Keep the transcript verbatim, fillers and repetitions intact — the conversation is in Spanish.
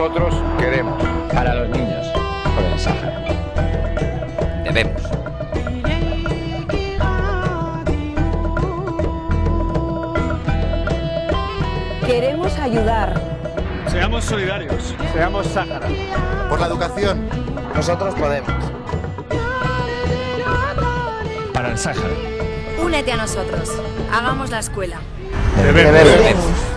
Nosotros queremos. Para los niños. Por el Sáhara. Debemos. Queremos ayudar. Seamos solidarios. Seamos Sáhara. Por la educación. Nosotros podemos. Para el Sáhara. Únete a nosotros. Hagamos la escuela. Debemos. Debemos.